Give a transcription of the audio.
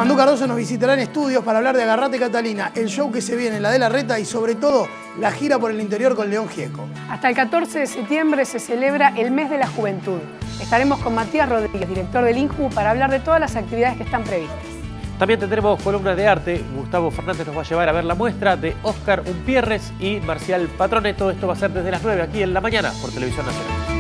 Yamandú Cardoso nos visitará en estudios para hablar de Agarrate Catalina, el show que se viene en la de la Reta y sobre todo la gira por el interior con León Gieco. Hasta el 14 de septiembre se celebra el Mes de la Juventud. Estaremos con Matías Rodríguez, director del INJU, para hablar de todas las actividades que están previstas. También tendremos columnas de arte. Gustavo Fernández nos va a llevar a ver la muestra de Óscar Umpierres y Marcial Patrone. Todo esto va a ser desde las 9 aquí en La Mañana por Televisión Nacional.